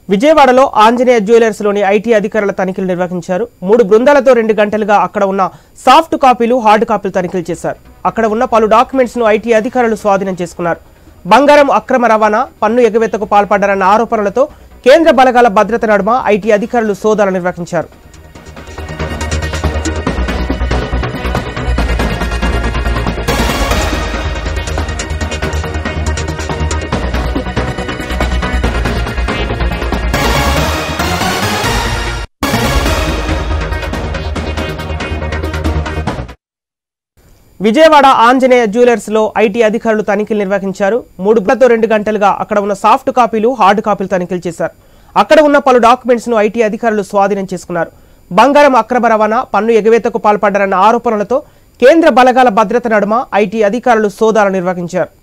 విజయవాడలో ఆంజనేయ జ్యువెలర్స్ లోని ఐటీ అధికారుల తనిఖీలు నిర్వహించారు. 3 బృందాలతో 2 గంటలుగా అక్కడ ఉన్న సాఫ్ట్ కాపీలు, హార్డ్ కాపీలు తనిఖీలు చేశారు. అక్కడ ఉన్న పలు డాక్యుమెంట్స్ ను ఐటీ అధికారులు స్వాధీనం చేసుకున్నారు. బంగారం అక్రమ రవాణా, పన్ను ఎగవేతకు పాల్పడ్డారన్న ఆరోపణలతో కేంద్ర బలగాల భద్రత నడుమ ఐటీ అధికారులు సోదాలు నిర్వహించారు. విజయవాడ ఆంజనేయ జ్యువెలర్స్ లో ఐటీ అధికారులు తనిఖీలు నిర్వహించారు. 3 బృందాలతో 2 గంటలుగా అక్కడ ఉన్న సాఫ్ట్ కాపీలు, హార్డ్ కాపీలు తనిఖీలు చేశారు. అక్కడ ఉన్న పలు డాక్యుమెంట్స్ ను ఐటీ అధికారులు స్వాధీనం చేసుకున్నారు. బంగారం అక్రమ రవాణా, పన్ను ఎగవేతకు పాల్పడ్డారన్న ఆరోపణలతో కేంద్ర బలగాల భద్రత నడుమ ఐటీ అధికారులు సోదాలు నిర్వహించారు.